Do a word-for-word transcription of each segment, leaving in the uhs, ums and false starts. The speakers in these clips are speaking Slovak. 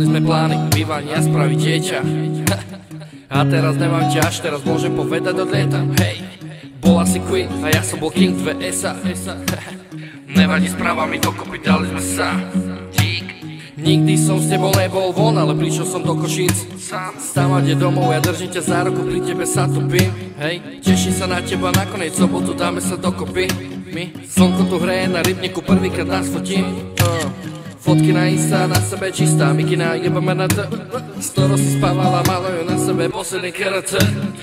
Mali sme plány, bývania, spraviť dieťa. A teraz nemám ťaž, teraz môžem povedať odlietam. Hej, bola si queen a ja som bol king dve esa. Nevadí, správami dokopy, dali sme sa. Nikdy som s tebou nebol von, ale prišiel som do Košíc sám. Stávať je domov, ja držím ťa za ruku, pri tebe sa tupím. Hej, teším sa na teba, nakoniec sobotu dáme sa dokopy. My, slnko tu hreje na rybníku, prvýkrát nás fotím. uh. Fotky na Insta, na sebe čistá, mikina, jebame na to. S ktorou si spávala, malo ju na sebe posledný krát.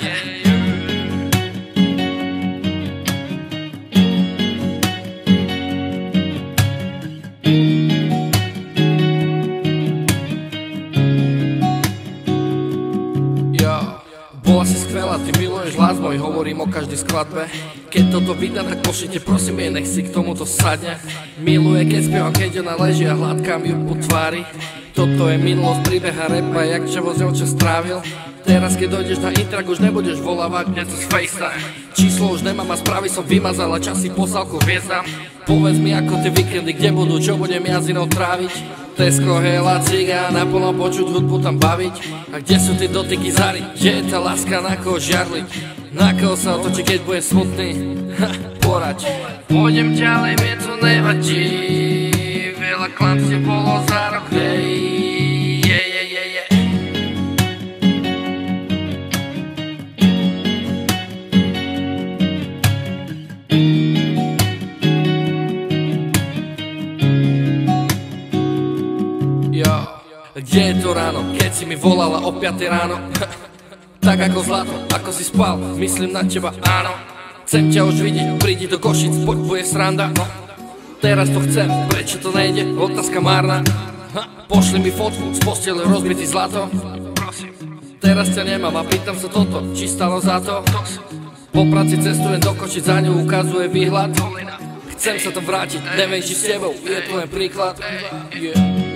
Bola si skvelá, ty miluješ hlas môj, hovorím o každej skladbe. Keď toto vydá, tak pošlite prosím jej, nech si k tomuto sadne. Miluje, keď spievam, keď ona leží a hladkám ju po tvári. Toto je minulosť, príbeh a repa, jak čevo z čo strávil. Teraz keď dojdeš na intrak, už nebudeš volávať mne cez FaceTime. Číslo už nemám a správy som vymazal a časy poslal ku hviezdam. Povedz mi, ako tie víkendy, kde budú, čo budem jazdinou tráviť. Tesco, hela, ciga, naplno počuť hudbu tam baviť. A kde sú tie dotyky zary, kde je tá láska, na koho žiarliť. Na koho sa otočí, keď budem smutný, ha, poraď. Pôjdem ďalej, mne to nevadí. Veľa klamstie bolo za rok, hej. Je, je, je, je. Kde je to ráno, keď si mi volala o piatej ráno? Tak ako zlato, ako si spal, myslím na teba, áno. Chcem ťa už vidieť, prídi do Košic, poď, bude sranda. No, teraz to chcem, prečo to nejde, otázka márna. Ha, pošli mi fotku, z postele rozbitý zlato. Prosím, teraz ťa nemám a pýtam sa toto, či stalo za to. Po práci cestujem do Košic, za ňu ukazuje výhľad. Chcem sa to vrátiť, neviem, či s tebou, je to len príklad. Yeah.